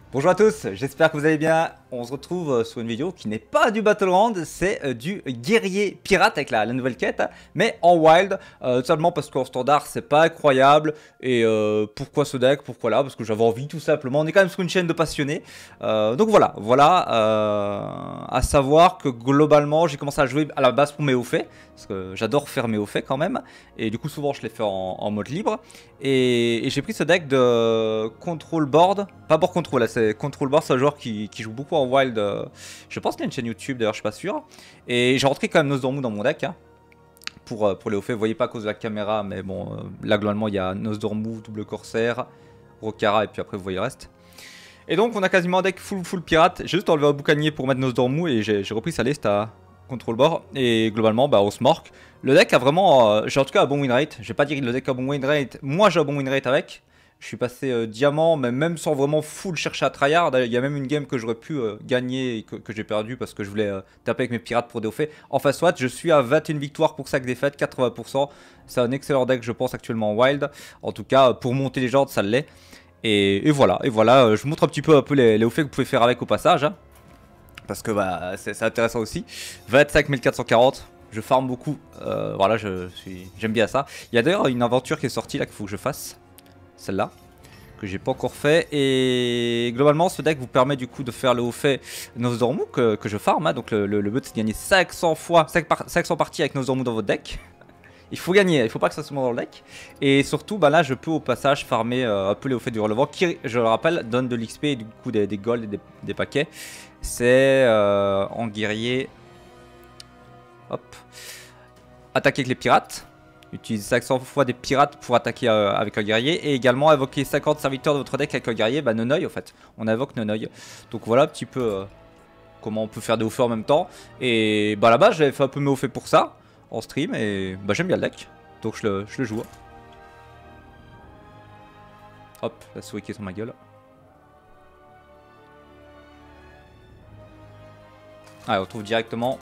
Bonjour à tous, j'espère que vous allez bien. On se retrouve sur une vidéo qui n'est pas du Battleground, c'est du guerrier pirate avec la nouvelle quête, mais en wild, tout simplement parce qu'en standard c'est pas incroyable. Et pourquoi ce deck, pourquoi là? Parce que j'avais envie tout simplement, on est quand même sur une chaîne de passionnés. Donc voilà, à savoir que globalement j'ai commencé à jouer à la base pour mes hauts faits, parce que j'adore faire mes hauts faits quand même, et du coup souvent je les fais en mode libre. Et j'ai pris ce deck de control board, pas board control là, c'est control board, c'est un joueur qui joue beaucoup en wild. Je pense qu'il y a une chaîne YouTube d'ailleurs, je suis pas sûr. Et j'ai rentré quand même Nosdormu dans mon deck hein, pour les hauts faits. Vous voyez pas à cause de la caméra, mais bon, là globalement il y a Nosdormu, double corsaire, Rokara et puis après vous voyez le reste. Et donc on a quasiment un deck full pirate. J'ai juste enlevé un boucanier pour mettre Nosdormu et j'ai repris sa liste à control board. Et globalement, bah, on se marque. Le deck a vraiment, j'ai en tout cas un bon win rate. Je vais pas dire que le deck a un bon win rate. Moi j'ai un bon win rate avec. Je suis passé diamant, mais même sans vraiment full chercher à tryhard. Il y a même une game que j'aurais pu gagner et que j'ai perdu parce que je voulais taper avec mes pirates pour des hauts faits. Enfin soit, je suis à 21 victoires pour 5 défaites, 80%. C'est un excellent deck je pense actuellement en wild. En tout cas, pour monter les gens, ça l'est. Et voilà, je vous montre un petit peu les hauts faits que vous pouvez faire avec au passage. Hein, parce que bah, c'est intéressant aussi. 25 440. Je farm beaucoup, voilà, j'aime bien ça. Il y a d'ailleurs une aventure qui est sortie là qu'il faut que je fasse. Celle-là, que j'ai pas encore fait. Et globalement, ce deck vous permet du coup de faire le haut fait Nosdormu que je farm. Hein. Donc le but c'est de gagner 500 fois, 500 parties avec Nosdormu dans votre deck. Il faut gagner, il faut pas que ça se mette dans le deck. Et surtout, bah là, je peux au passage farmer un peu les hauts faits du relevant qui, je le rappelle, donne de l'XP et du coup des gold et des paquets. C'est en guerrier. Hop. Attaquer avec les pirates. Utilisez 500 fois des pirates pour attaquer avec un guerrier. Et également invoquer 50 serviteurs de votre deck avec un guerrier. Bah Nonoï en fait. On invoque Nonoï. Donc voilà un petit peu comment on peut faire des hauts faits en même temps. Et bah là-bas j'avais fait un peu mes hauts faits pour ça. En stream. Et bah j'aime bien le deck. Donc je le joue. Hop, la souris qui est sur ma gueule. Ah, on retrouve directement.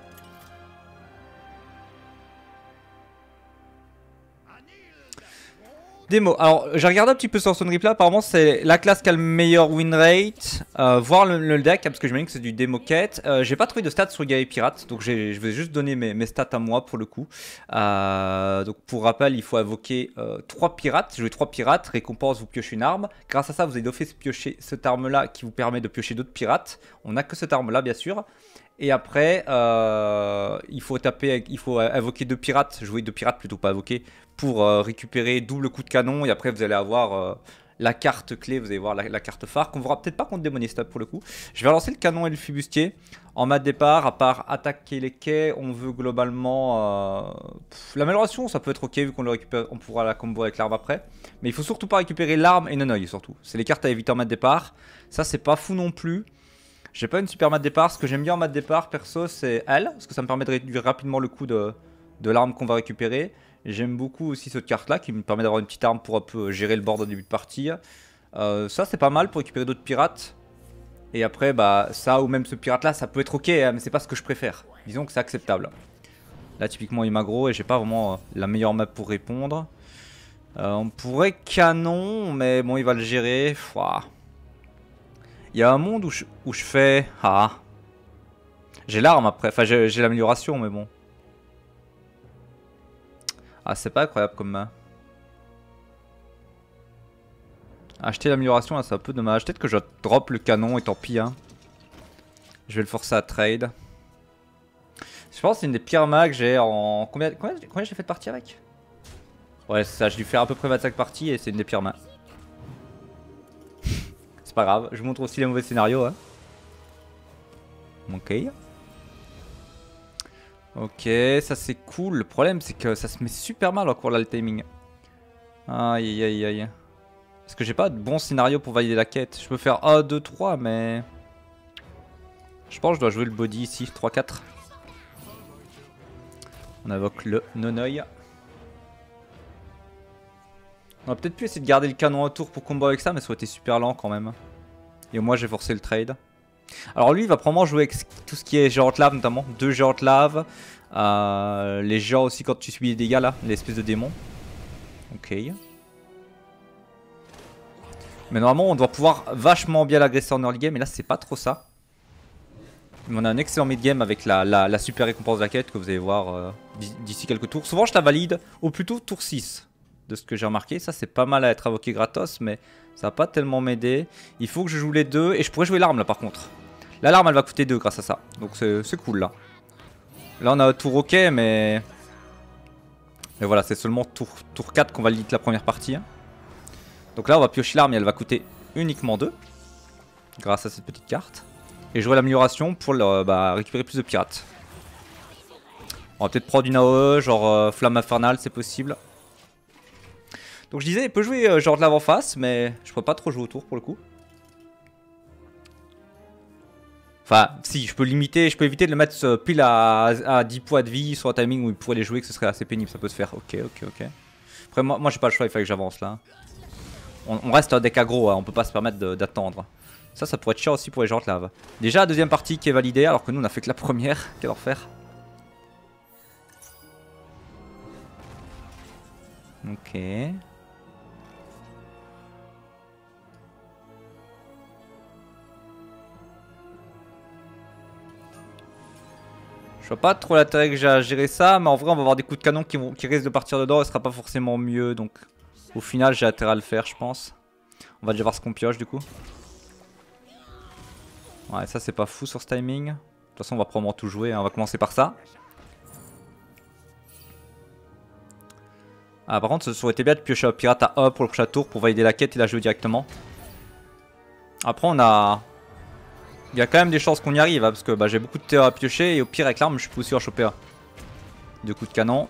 Démo. Alors, j'ai regardé un petit peu sur son replay. Apparemment, c'est la classe qui a le meilleur win rate. Voir le deck, parce que je me dis que c'est du démo quête. J'ai pas trouvé de stats sur Guerrier Pirate. Donc, je vais juste donner mes stats à moi pour le coup. Donc, pour rappel, il faut invoquer 3 pirates. Jouer 3 pirates. Récompense, vous piochez une arme. Grâce à ça, vous avez d'office piocher cette arme-là qui vous permet de piocher d'autres pirates. On n'a que cette arme-là, bien sûr. Et après, il faut invoquer 2 pirates, jouer 2 pirates plutôt, pas invoquer, pour récupérer double coup de canon. Et après, vous allez avoir la carte clé, vous allez voir la carte phare, qu'on verra peut-être pas contre Démoniste pour le coup. Je vais lancer le canon et le fibustier. En mat de départ, à part attaquer les quais, on veut globalement... l'amélioration, ça peut être ok, vu qu'on le récupère, on pourra la combo avec l'arme après. Mais il faut surtout pas récupérer l'arme et Nonoï surtout. C'est les cartes à éviter en mat de départ. Ça, c'est pas fou non plus. J'ai pas une super mat de départ. Ce que j'aime bien en mat de départ, perso, c'est elle. Parce que ça me permet de réduire rapidement le coût de l'arme qu'on va récupérer. J'aime beaucoup aussi cette carte-là qui me permet d'avoir une petite arme pour un peu gérer le board au début de partie. Ça, c'est pas mal pour récupérer d'autres pirates. Et après, bah, ça ou même ce pirate-là, ça peut être ok, hein, mais c'est pas ce que je préfère. Disons que c'est acceptable. Là, typiquement, il m'aggro et j'ai pas vraiment la meilleure map pour répondre. On pourrait canon, mais bon, il va le gérer. Ouah. Il y a un monde où je fais... Ah. J'ai l'arme après. Enfin, j'ai l'amélioration, mais bon. Ah, c'est pas incroyable comme main. Acheter l'amélioration, c'est un peu dommage. Peut-être que je drop le canon et tant pis. Hein. Je vais le forcer à trade. Je pense que c'est une des pires mains que j'ai en... Combien j'ai fait de parties avec? Ouais, c'est ça. J'ai dû faire à peu près 25 parties et c'est une des pires mains. C'est pas grave, je vous montre aussi les mauvais scénarios. Hein. Ok. Ok, ça c'est cool. Le problème c'est que ça se met super mal encore là le timing. Aïe aïe aïe. Parce que j'ai pas de bon scénario pour valider la quête. Je peux faire 1, 2, 3 mais... Je pense que je dois jouer le body ici, 3, 4. On invoque le Nonoï. On va peut-être plus essayer de garder le canon autour pour combo avec ça, mais ça aurait été super lent quand même. Et moi j'ai forcé le trade. Alors lui il va probablement jouer avec tout ce qui est géante lave notamment. 2 géantes lave. Les géants aussi quand tu subis des dégâts là, l'espèce de démon. Ok. Mais normalement on doit pouvoir vachement bien l'agresser en early game. Et là c'est pas trop ça. Mais on a un excellent mid game avec la super récompense de la quête que vous allez voir d'ici quelques tours. Souvent je la valide au plutôt tour 6. De ce que j'ai remarqué. Ça c'est pas mal à être invoqué gratos. Mais ça va pas tellement m'aider. Il faut que je joue les deux. Et je pourrais jouer l'arme là par contre. Là l'arme elle va coûter 2 grâce à ça. Donc c'est cool là. Là on a un tour ok mais... Mais voilà, c'est seulement tour 4 qu'on valide la première partie. Hein. Donc là, on va piocher l'arme et elle va coûter uniquement 2. Grâce à cette petite carte. Et jouer l'amélioration pour récupérer plus de pirates. On va peut-être prendre une AOE, genre Flamme Infernale, c'est possible. Donc je disais, il peut jouer genre de l'avant-face, mais je pourrais pas trop jouer autour pour le coup. Enfin, si, je peux limiter, je peux éviter de le mettre pile à 10 points de vie sur un timing où il pourrait les jouer, que ce serait assez pénible, ça peut se faire. Ok. Après, moi j'ai pas le choix, il fallait que j'avance là. On reste un deck aggro, hein, on peut pas se permettre d'attendre. Ça pourrait être chiant aussi pour les gens de lave. Déjà, la deuxième partie qui est validée, alors que nous on a fait que la première. Quel enfer. Ok. Je vois pas trop l'intérêt que j'ai à gérer ça, mais en vrai on va avoir des coups de canon qui risquent de partir dedans et ce sera pas forcément mieux, donc au final j'ai intérêt à le faire je pense. On va déjà voir ce qu'on pioche du coup. Ouais, ça c'est pas fou sur ce timing. De toute façon on va probablement tout jouer, hein. On va commencer par ça. Ah par contre ça aurait été bien de piocher un pirate à 1 pour le prochain tour pour valider la quête et la jouer directement. Après on a... Il y a quand même des chances qu'on y arrive, hein, parce que j'ai beaucoup de terre à piocher et au pire avec l'arme je peux aussi en choper un. 2 coups de canon.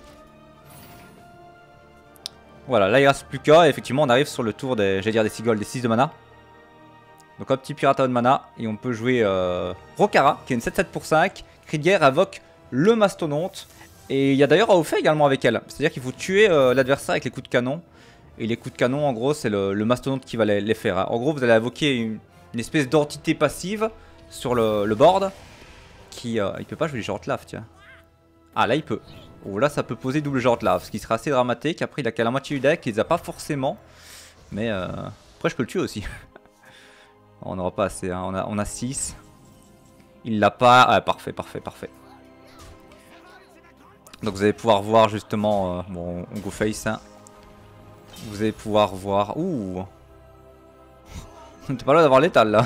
Voilà, là il reste plus qu'à, et effectivement on arrive sur le tour des, des seagulls, des 6 de mana. Donc un petit pirate à 1 de mana, et on peut jouer Rokara, qui est une 7-7 pour 5. Cri de guerre invoque le mastodonte, et il y a d'ailleurs AOF également avec elle. C'est à dire qu'il faut tuer l'adversaire avec les coups de canon. Et les coups de canon en gros c'est le mastodonte qui va les faire. Hein. En gros vous allez invoquer une espèce d'entité passive sur le board. Qui il peut pas jouer les genres de lave tiens. Ah là il peut. Oh là ça peut poser double genre de lave, ce qui serait assez dramatique. Après il a qu'à la moitié du deck, il les a pas forcément. Mais après je peux le tuer aussi. On n'aura pas assez, hein. On a 6. Il l'a pas, ah parfait. Donc vous allez pouvoir voir justement, bon on go face hein. Vous allez pouvoir voir, ouh. T'es pas loin d'avoir l'étal là.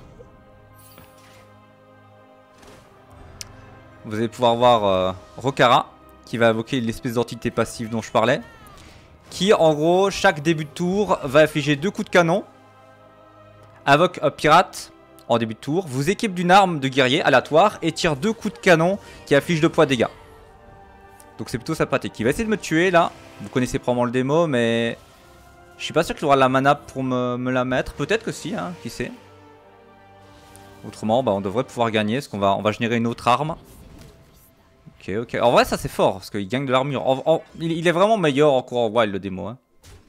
Vous allez pouvoir voir Rokara, qui va invoquer l'espèce d'entité passive dont je parlais. Qui en gros, chaque début de tour, va afficher 2 coups de canon. Invoque un pirate en début de tour. Vous équipe d'une arme de guerrier aléatoire et tire 2 coups de canon qui affichent 2 points de dégâts. Donc c'est plutôt sympathique. Il va essayer de me tuer là. Vous connaissez probablement le démo, mais je suis pas sûr qu'il aura la mana pour me la mettre. Peut-être que si, hein, qui sait. Autrement, on devrait pouvoir gagner parce qu'on va générer une autre arme. Ok. En vrai, ça c'est fort parce qu'il gagne de l'armure. Il est vraiment meilleur encore en wild le démo. Hein.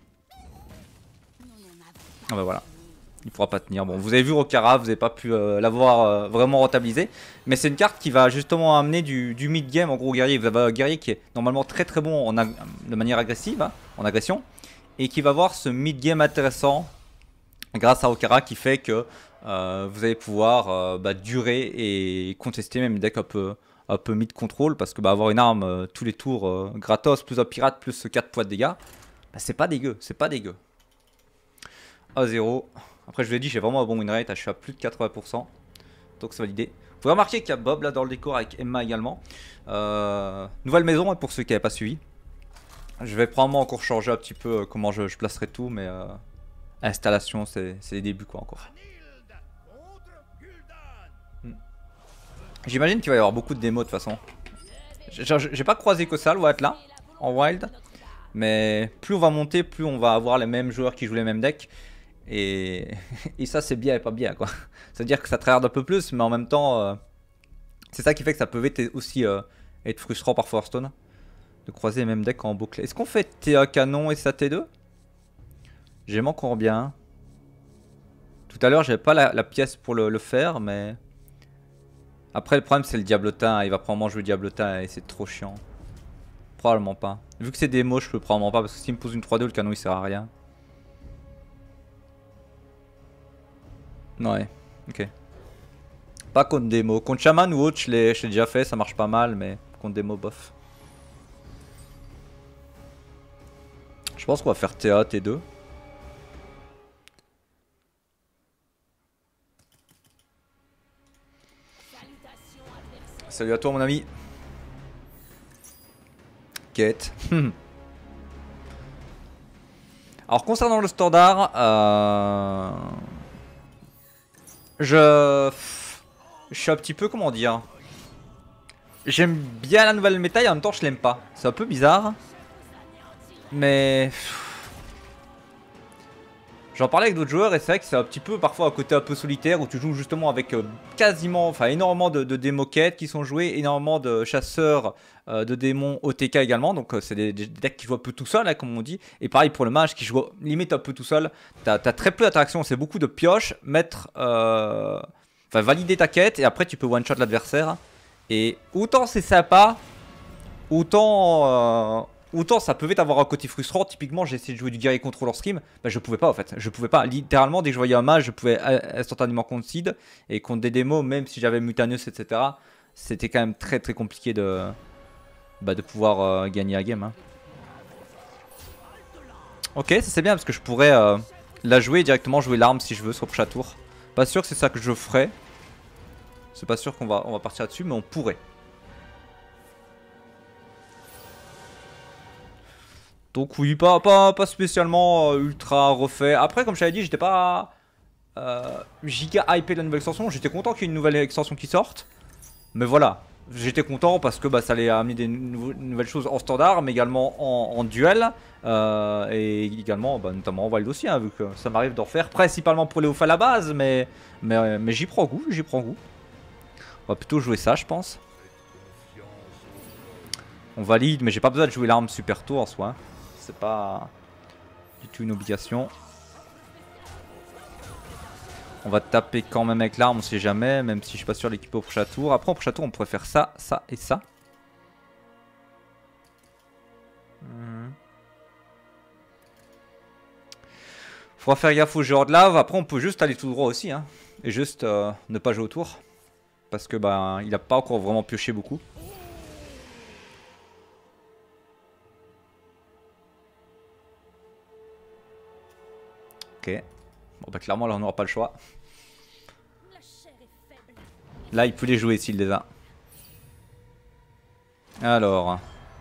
Ah bah voilà. Il pourra pas tenir. Bon, vous avez vu Rokara, vous n'avez pas pu l'avoir vraiment rentabilisé. Mais c'est une carte qui va justement amener du mid-game en gros guerrier. Vous avez un guerrier qui est normalement très bon de manière agressive, hein, en agression. Et qui va avoir ce mid-game intéressant grâce à Rokara qui fait que vous allez pouvoir durer et contester même des decks un peu mid-control. Parce que avoir une arme tous les tours gratos, plus un pirate, plus 4 points de dégâts, c'est pas dégueu, À 0. Après je vous l'ai dit, j'ai vraiment un bon win rate, je suis à plus de 80%. Donc c'est validé. Vous pouvez remarquer qu'il y a Bob là dans le décor avec Emma également. Nouvelle maison pour ceux qui n'avaient pas suivi. Je vais probablement encore changer un petit peu comment je placerai tout, mais installation c'est les débuts quoi encore. J'imagine qu'il va y avoir beaucoup de démos de toute façon. J'ai pas croisé que ça le être là en wild. Mais plus on va monter, plus on va avoir les mêmes joueurs qui jouent les mêmes decks. Et ça c'est bien et pas bien quoi. C'est-à-dire que ça tryhard un peu plus, mais en même temps c'est ça qui fait que ça peut aussi être frustrant par Hearthstone de croiser les mêmes decks en boucle. Est-ce qu'on fait TA canon et ça T2? J'aime encore bien. Tout à l'heure j'avais pas la pièce pour le faire, mais après le problème c'est le diablotin. Il va probablement jouer diablotin et c'est trop chiant. Probablement pas. Vu que c'est démo je peux probablement pas, parce que s'il me pose une 3-2 le canon il sert à rien. Ouais, ok. Pas contre démo. Contre Shaman ou autre, je l'ai déjà fait, ça marche pas mal, mais contre démo, bof. Je pense qu'on va faire TA, T2. Salut à toi mon ami. Quête. Alors concernant le standard, je suis un petit peu, comment dire, j'aime bien la nouvelle méta et en même temps je l'aime pas. C'est un peu bizarre. Mais j'en parlais avec d'autres joueurs et c'est vrai que c'est un petit peu parfois un côté un peu solitaire où tu joues justement avec quasiment, enfin énormément de démos quêtes qui sont jouées, énormément de chasseurs de démons OTK également. Donc c'est des decks qui jouent un peu tout seul, hein, comme on dit. Et pareil pour le mage qui joue limite un peu tout seul. T'as très peu d'interactions, c'est beaucoup de pioches, mettre, enfin valider ta quête et après tu peux one shot l'adversaire. Et autant c'est sympa, autant ça pouvait avoir un côté frustrant. Typiquement, j'ai essayé de jouer du guerrier contrôle en stream. Bah, je pouvais pas en fait. Je pouvais pas. Littéralement, dès que je voyais un mage, je pouvais instantanément concede. Et contre des démos, même si j'avais Mutanus, etc., c'était quand même très très compliqué de pouvoir gagner la game. Hein. Ok, ça c'est bien parce que je pourrais la jouer directement, jouer l'arme si je veux sur le prochain tour. Pas sûr que c'est ça que je ferais. C'est pas sûr qu'on va partir là-dessus, mais on pourrait. Donc oui, pas spécialement ultra refait. Après, comme je t'avais dit, j'étais pas giga hypé de la nouvelle extension. J'étais content qu'il y ait une nouvelle extension qui sorte. Mais voilà, j'étais content parce que bah, ça allait amener des nouvelles choses en standard, mais également en duel. Et également, bah, notamment en wild aussi, hein, vu que ça m'arrive d'en faire principalement pour les off à la base. Mais j'y prends goût, j'y prends goût. On va plutôt jouer ça, je pense. On valide, mais j'ai pas besoin de jouer l'arme super tôt en soi. C'est pas du tout une obligation. On va taper quand même avec l'arme, on sait jamais, même si je suis pas sûr de l'équiper au prochain tour. Après, au prochain tour, on pourrait faire ça, ça et ça. Faudra faire gaffe au joueur de lave. Après, on peut juste aller tout droit aussi, hein, et juste ne pas jouer autour. Parce que bah, il a pas encore vraiment pioché beaucoup. Ok. Bon bah clairement là on n'aura pas le choix. Là il peut les jouer s'il les a. Alors.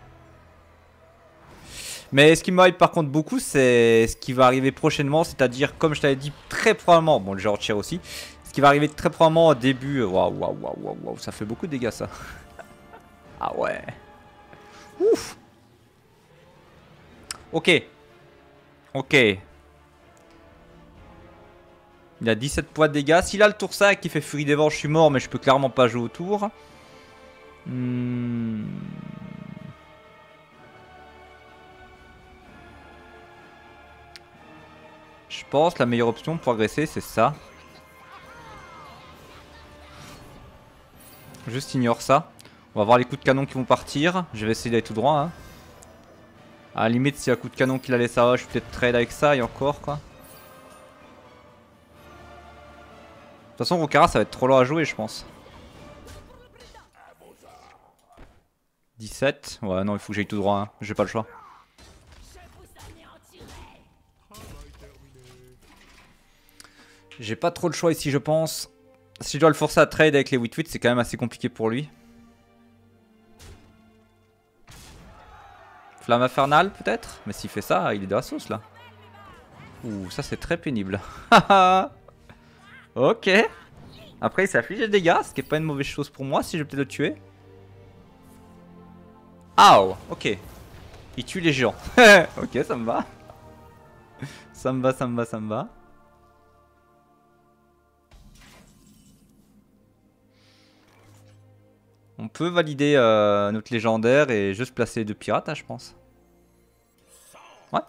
Mais ce qui me hype par contre beaucoup c'est ce qui va arriver prochainement. C'est-à-dire comme je t'avais dit très probablement. Bon le genre tir aussi. Ce qui va arriver très probablement au début. Waouh. Ça fait beaucoup de dégâts ça. Ah ouais. Ouf. Ok. Ok. Il a 17 points de dégâts. S'il a le tour 5 qui fait Furie des Vents, je suis mort, mais je peux clairement pas jouer autour. Je pense que la meilleure option pour agresser, c'est ça. Juste ignore ça. On va voir les coups de canon qui vont partir. Je vais essayer d'aller tout droit. Hein. À la limite, s'il y a un coup de canon qui la laisse à je peux peut-être trade avec ça et encore quoi. De toute façon, Rokara, ça va être trop long à jouer, je pense. 17. Ouais, non, il faut que j'aille tout droit. Hein. J'ai pas le choix. J'ai pas trop le choix ici, je pense. Si je dois le forcer à trade avec les 8-8, c'est quand même assez compliqué pour lui. Flamme infernale, peut-être? Mais s'il fait ça, il est de la sauce, là. Ouh, ça, c'est très pénible. Ok. Après, il s'affiche des dégâts, ce qui est pas une mauvaise chose pour moi si je vais peut-être le tuer. Ah, ok. Il tue les géants. Ok, ça me va. Ça me va. On peut valider notre légendaire et juste placer deux pirates, hein, je pense. Ouais.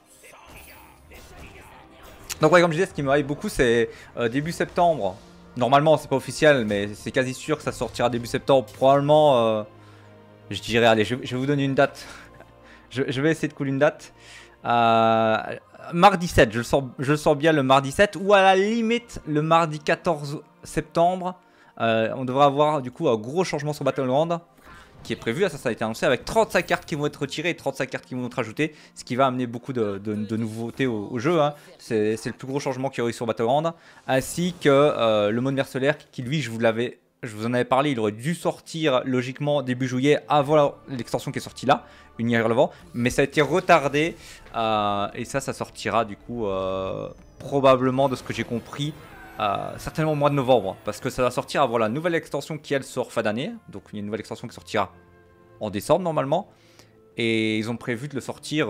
Donc ouais, comme je disais, ce qui me hype beaucoup, c'est début septembre. Normalement, c'est pas officiel, mais c'est quasi sûr que ça sortira début septembre. Probablement, je dirais, allez, je vais vous donner une date. je vais essayer de couler une date. Mardi 7, je le sens bien le mardi 7, ou à la limite le mardi 14 septembre. On devrait avoir du coup un gros changement sur Battleground qui est prévu. Ça a été annoncé avec 35 cartes qui vont être retirées et 35 cartes qui vont être rajoutées, ce qui va amener beaucoup de nouveautés au jeu. Hein. C'est le plus gros changement qu'il y a eu sur Battleground, ainsi que le mode mercenaire qui lui, je vous en avais parlé, il aurait dû sortir logiquement début juillet avant l'extension qui est sortie là, Unir le vent, mais ça a été retardé et ça sortira du coup probablement de ce que j'ai compris. Certainement au mois de novembre, parce que ça va sortir avant la nouvelle extension qui elle sort fin d'année. Donc il y a une nouvelle extension qui sortira en décembre normalement. Et ils ont prévu de le sortir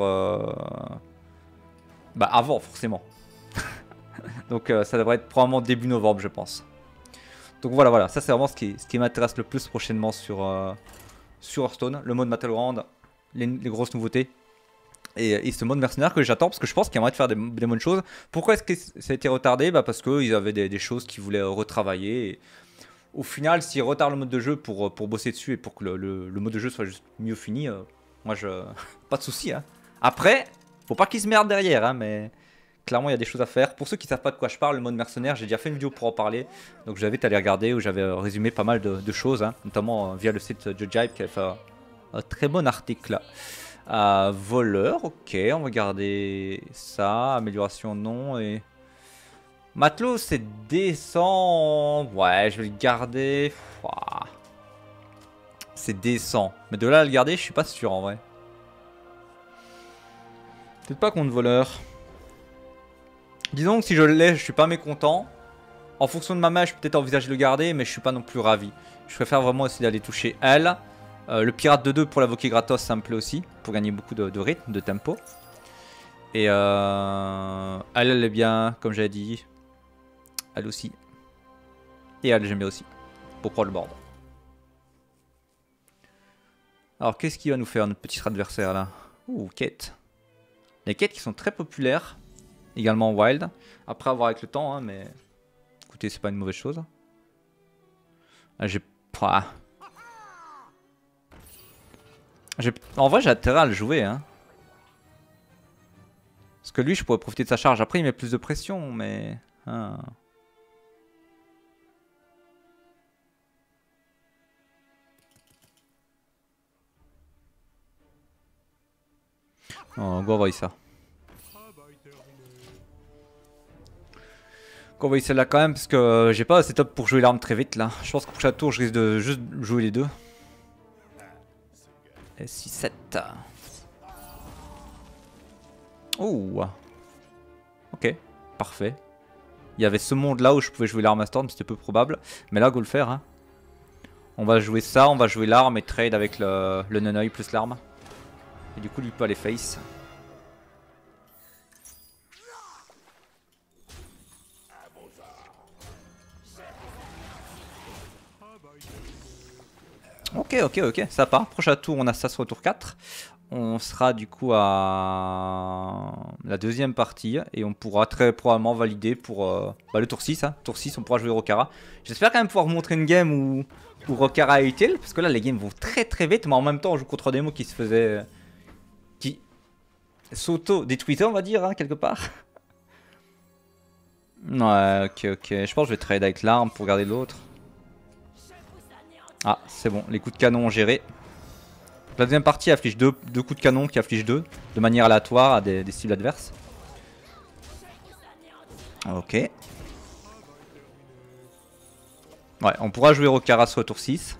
avant forcément. Donc ça devrait être probablement début novembre je pense. Donc voilà, ça c'est vraiment ce qui m'intéresse le plus prochainement sur Hearthstone. Le mode Battleground, les grosses nouveautés. Et ce mode mercenaire que j'attends parce que je pense qu'il y a moyen de faire des bonnes choses. Pourquoi est-ce que ça a été retardé? Parce qu'ils avaient des choses qu'ils voulaient retravailler. Et au final, s'ils retardent le mode de jeu pour bosser dessus et pour que le mode de jeu soit juste mieux fini, moi pas de souci. Hein. Après, faut pas qu'ils se merdent derrière, hein, mais clairement il y a des choses à faire. Pour ceux qui savent pas de quoi je parle, le mode mercenaire, j'ai déjà fait une vidéo pour en parler. Donc je vous invite à aller regarder où j'avais résumé pas mal de choses, hein, notamment via le site Judge qui a fait un très bon article. Voleur, ok, on va garder ça. Amélioration, non. Et matelot, c'est décent. Ouais, je vais le garder. C'est décent. Mais de là à le garder, je suis pas sûr en vrai. Peut-être pas contre voleur. Disons que si je l'ai, je suis pas mécontent. En fonction de ma main, je peux peut-être envisager de le garder, mais je suis pas non plus ravi. Je préfère vraiment essayer d'aller toucher elle. Le pirate de 2 pour l'invoquer gratos, ça me plaît aussi, pour gagner beaucoup de rythme, de tempo. Et elle est bien, comme j'avais dit. Elle aussi. Et elle, j'aime bien aussi, pour prendre le board. Alors, qu'est-ce qu'il va nous faire, notre petit adversaire là? Ouh, quête. Les quêtes qui sont très populaires, également en wild. Après, à voir avec le temps, hein, mais écoutez, c'est pas une mauvaise chose. En vrai, j'ai intérêt à le jouer. Hein. Parce que lui, je pourrais profiter de sa charge. Après, il met plus de pression, mais... Hein. On va envoyer ça. On va envoyer celle-là quand même, parce que j'ai pas assez top pour jouer l'arme très vite là. Je pense que pour chaque tour, je risque de juste jouer les deux. 6-7. Oh. Ok, parfait. Il y avait ce monde là où je pouvais jouer l'arme à storm, c'était peu probable. Mais là, go le faire. Hein. On va jouer ça, on va jouer l'arme et trade avec le non-oeil plus l'arme. Et du coup, lui peut aller face. Ok, ça part. Prochain tour, on a ça sur le tour 4. On sera du coup à la deuxième partie et on pourra très probablement valider pour le tour 6. Hein. Tour 6, on pourra jouer Rokara. J'espère quand même pouvoir vous montrer une game où Rokara est utile parce que là, les games vont très vite, mais en même temps, on joue contre des mots qui se faisaient. Qui s'auto-détweetaient, on va dire, hein, quelque part. Ouais, ok. Je pense que je vais trade avec l'arme pour garder l'autre. Ah, c'est bon, les coups de canon ont géré. La deuxième partie affiche deux coups de canon qui affligent 2 de manière aléatoire à des cibles adverses. Ok. Ouais, on pourra jouer Rokara sur le tour 6.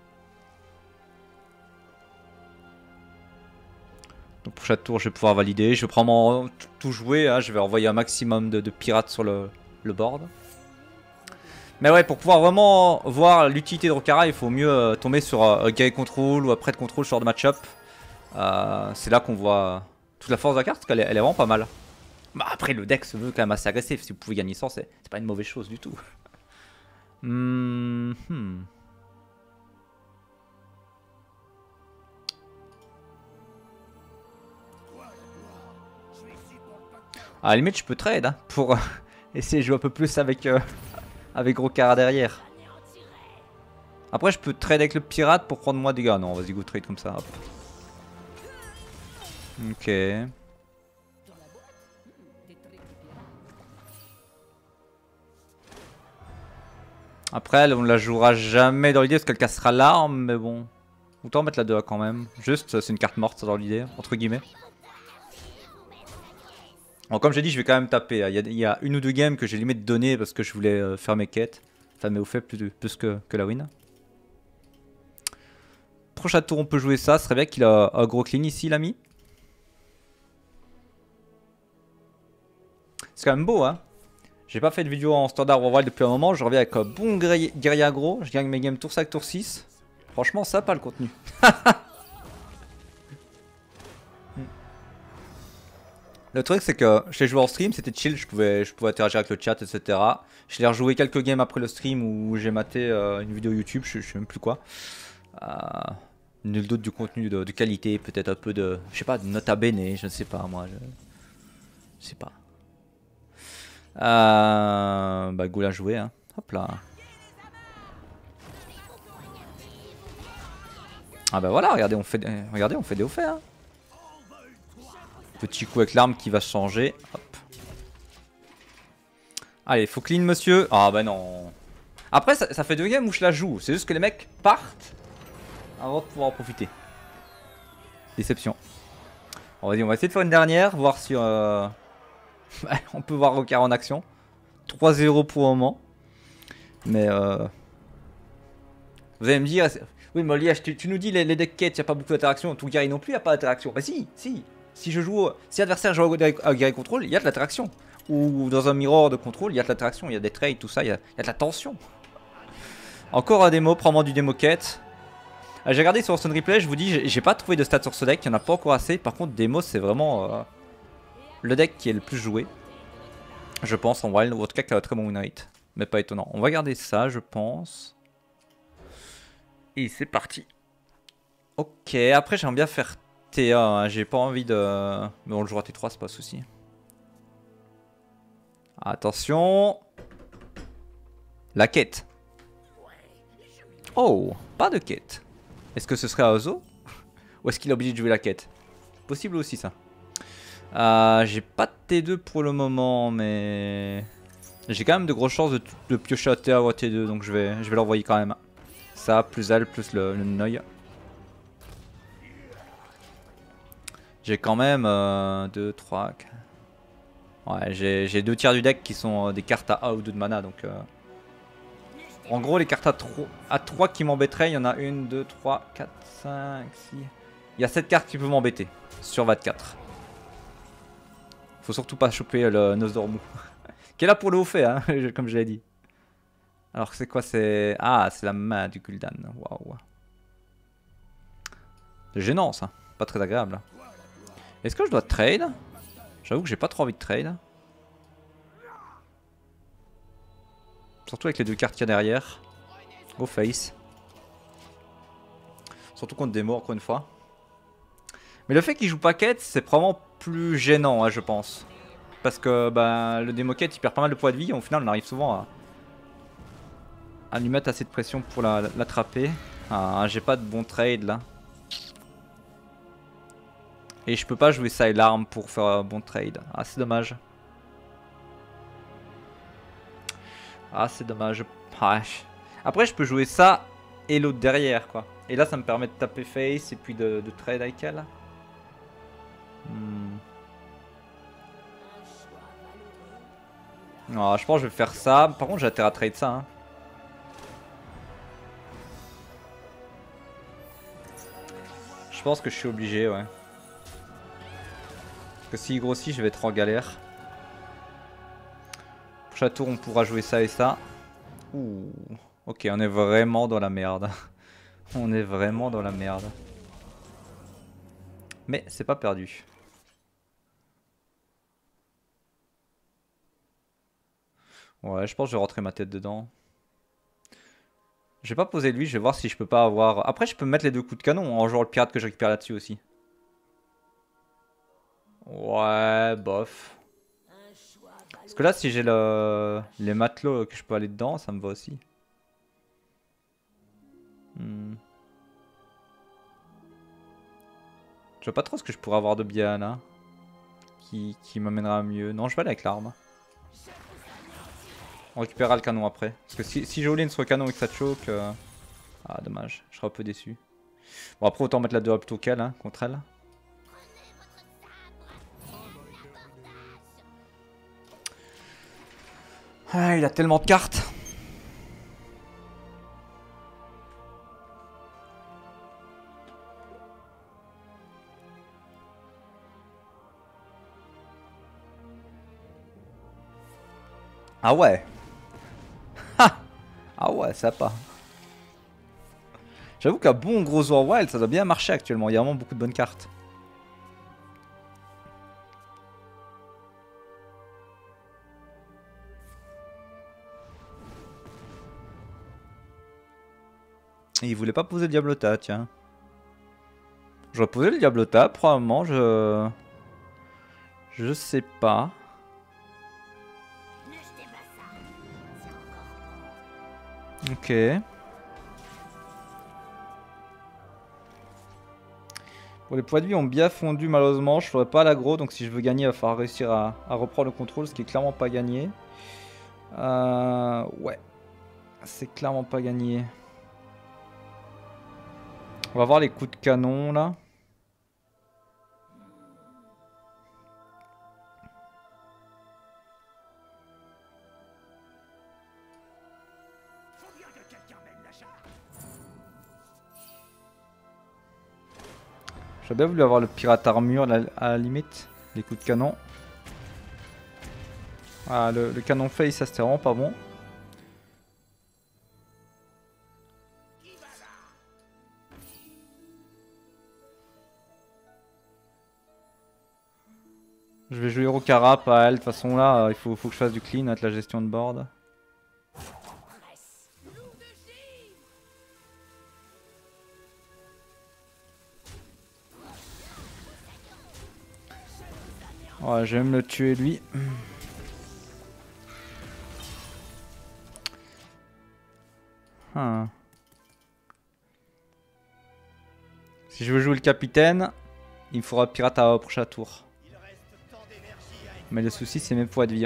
Donc pour chaque tour, je vais pouvoir valider. Je vais probablement tout jouer. Hein. Je vais envoyer un maximum de pirates sur le board. Mais ouais, pour pouvoir vraiment voir l'utilité de Rokara, il faut mieux tomber sur Guerrier Control ou après de Control, ce genre de match-up. C'est là qu'on voit toute la force de la carte, parce qu'elle est vraiment pas mal. Bah après, le deck se veut quand même assez agressif. Si vous pouvez gagner sans, c'est pas une mauvaise chose du tout. À la limite, je peux trade hein, pour essayer de jouer un peu plus avec Rokara derrière. Après, je peux trade avec le pirate pour prendre moins de dégâts. Non, vas-y, go trade comme ça. Hop. Ok. Après, elle, on la jouera jamais dans l'idée parce qu'elle cassera l'arme, mais bon. Autant mettre la 2A quand même. Juste, c'est une carte morte dans l'idée, entre guillemets. Bon, comme j'ai dit, je vais quand même taper. Il y a une ou deux games que j'ai limite donné parce que je voulais faire mes quêtes. Enfin, mais au fait, plus que la win. Prochain tour, on peut jouer ça. Ce serait bien qu'il a un gros clean ici, l'ami. C'est quand même beau, hein. J'ai pas fait de vidéo en standard World depuis un moment. Je reviens avec un bon guerrier aggro. Je gagne mes games tour 5, tour 6. Franchement, ça pas le contenu. Le truc, c'est que je l'ai joué en stream, c'était chill. Je pouvais interagir avec le chat, etc. Je l'ai rejoué quelques games après le stream où j'ai maté une vidéo YouTube. Je sais même plus quoi. Nul doute du contenu de qualité. Peut-être un peu de. Je sais pas, de nota bene. Je ne sais pas, moi. Je sais pas. Bah, goal à jouer, hein. Hop là. Ah bah voilà, regardez, on fait des hauts faits, hein. Petit coup avec l'arme qui va changer. Hop. Allez, faut clean, monsieur. Ah bah non. Après, ça fait 2 games où je la joue. C'est juste que les mecs partent avant de pouvoir en profiter. Déception. Bon, vas-y, on va essayer de faire une dernière, voir si on peut voir Rokar en action. 3-0 pour le moment. Mais vous allez me dire, oui, Molly, tu nous dis les deck quêtes, il n'y a pas beaucoup d'interaction. Tout guerrier non plus, il n'y a pas d'interaction. Bah si. Si l'adversaire joue à guerrier contrôle, il y a de l'interaction. Ou dans un mirror de contrôle, il y a de l'interaction, il y a des trades, tout ça, il y a de la tension. Encore un démo, prends-moi du démo quête. J'ai regardé sur Stone Replay, je vous dis, j'ai pas trouvé de stats sur ce deck, il n'y en a pas encore assez. Par contre, démo, c'est vraiment le deck qui est le plus joué. Je pense en wild, ou en tout cas qui a un très bon win rate. Mais pas étonnant. On va garder ça, je pense. Et c'est parti. Ok, après j'aime bien faire TA, hein. J'ai pas envie de... Mais on le jouera T3, c'est pas un souci. Attention. La quête. Oh, pas de quête. Est-ce que ce serait à Ozo? Ou est-ce qu'il est obligé de jouer la quête? Possible aussi ça. J'ai pas de T2 pour le moment, mais... J'ai quand même de grosses chances de piocher à TA ou à T2, donc je vais l'envoyer quand même. Ça, plus elle, plus le Noy. J'ai quand même 2, 3, 4... Ouais, j'ai 2 tiers du deck qui sont des cartes à 1 ou 2 de mana, donc... En gros, les cartes à 3 qui m'embêteraient, il y en a 1, 2, 3, 4, 5, 6... Il y a 7 cartes qui peuvent m'embêter, sur 24. Faut surtout pas choper le Nosdormu. Qui est là pour le haut fait, hein, comme je l'ai dit. Alors c'est quoi, c'est... Ah, c'est la main du Gul'dan, waouh. C'est gênant ça, pas très agréable. Est-ce que je dois trade? J'avoue que j'ai pas trop envie de trade. Surtout avec les 2 cartes qu'il y a derrière. Go face. Surtout contre des morts encore une fois. Mais le fait qu'il joue pas quête, c'est probablement plus gênant, hein, je pense. Parce que bah, le démo quête il perd pas mal de points de vie et au final on arrive souvent à lui mettre assez de pression pour l'attraper. Ah, j'ai pas de bon trade là. Et je peux pas jouer ça et l'arme pour faire un bon trade. Ah, c'est dommage. Ah, c'est dommage. Ah. Après, je peux jouer ça et l'autre derrière, quoi. Et là, ça me permet de taper face et puis de trade avec elle. Non, je pense que je vais faire ça. Par contre, j'ai intérêt à trade ça. Hein. Je pense que je suis obligé, ouais. Parce que s'il grossit, je vais être en galère. Prochain tour, on pourra jouer ça et ça. Ouh. Ok, on est vraiment dans la merde. On est vraiment dans la merde. Mais c'est pas perdu. Ouais, je pense que je vais rentrer ma tête dedans. Je vais pas poser lui, je vais voir si je peux pas avoir... Après, je peux mettre les 2 coups de canon en jouant le pirate que je récupère là-dessus aussi. Ouais, bof. Parce que là, si j'ai les matelots que je peux aller dedans, ça me va aussi. Je vois pas trop ce que je pourrais avoir de bien là. Qui m'amènera à mieux. Non, je vais aller avec l'arme. On récupérera le canon après. Parce que si j'ai all-in sur le canon et que ça choke... Ah dommage, je serais un peu déçu. Bon après autant mettre la 2 plutôt qu'elle, hein, contre elle. Ah, il a tellement de cartes. Ah ouais. Ah ouais, ça pas. J'avoue qu'un bon gros War Wild, ça doit bien marcher actuellement. Il y a vraiment beaucoup de bonnes cartes. Et il voulait pas poser le Diablota, tiens. J'aurais posé le Diablota, probablement, je sais pas. Ok. Bon, les poids de vie ont bien fondu malheureusement. Je ferai pas l'aggro, donc si je veux gagner, il va falloir réussir à reprendre le contrôle, ce qui est clairement pas gagné. Ouais. C'est clairement pas gagné. On va voir les coups de canon là. J'aurais bien voulu avoir le pirate armure à la limite. Les coups de canon. Ah, le canon face, ça c'était vraiment pas bon. Je vais jouer Hero Carap à elle. De toute façon là, il faut que je fasse du clean avec la gestion de board. Ouais, je vais me le tuer lui. Si je veux jouer le capitaine, il me faudra pirate au prochain tour. Mais le souci c'est mes poids de vie.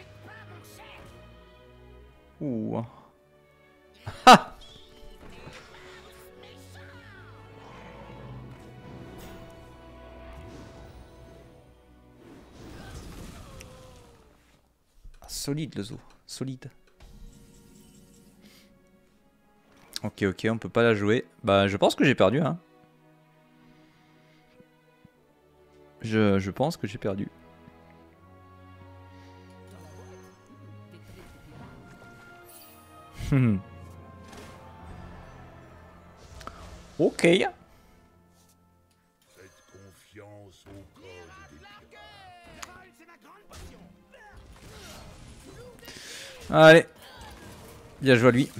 Ouh. Ha! Solide le zoo, solide. Ok, on peut pas la jouer. Bah je pense que j'ai perdu hein. Je pense que j'ai perdu. Ok. Allez. Bien joué à lui.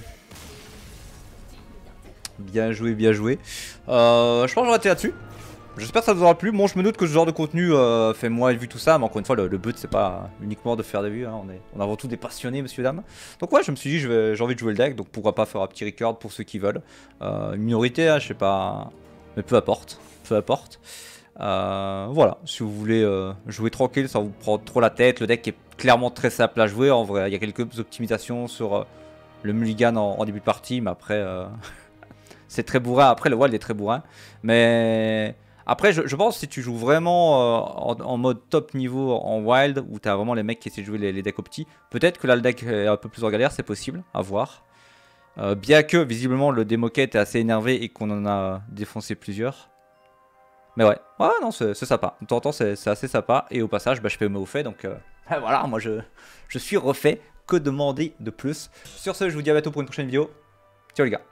Bien joué, bien joué. Je pense que j'aurais été là-dessus. J'espère que ça vous aura plu. Bon, je me doute que ce genre de contenu fait moins vu tout ça, mais encore une fois, le but c'est pas uniquement de faire des vues. Hein. On est avant tout des passionnés, messieurs dames. Donc ouais, je me suis dit, j'ai envie de jouer le deck, donc pourquoi pas faire un petit record pour ceux qui veulent. Une minorité, hein, je sais pas, mais peu importe, peu importe. Voilà, si vous voulez jouer tranquille sans vous prendre trop la tête, le deck est clairement très simple à jouer. En vrai, il y a quelques optimisations sur le mulligan en début de partie, mais après, c'est très bourrin. Après, le wild est très bourrin, mais après, je pense que si tu joues vraiment en mode top niveau en wild, où tu as vraiment les mecs qui essaient de jouer les decks opti, peut-être que là le deck est un peu plus en galère, c'est possible, à voir. Bien que visiblement le démoquette est assez énervé et qu'on en a défoncé plusieurs. Mais ouais, non, c'est sympa. De temps en temps, c'est assez sympa. Et au passage, bah, je fais au fait, donc voilà, moi je suis refait. Que demander de plus? Sur ce, je vous dis à bientôt pour une prochaine vidéo. Ciao les gars.